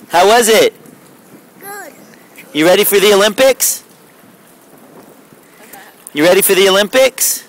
How was it? Good. You ready for the Olympics? You ready for the Olympics?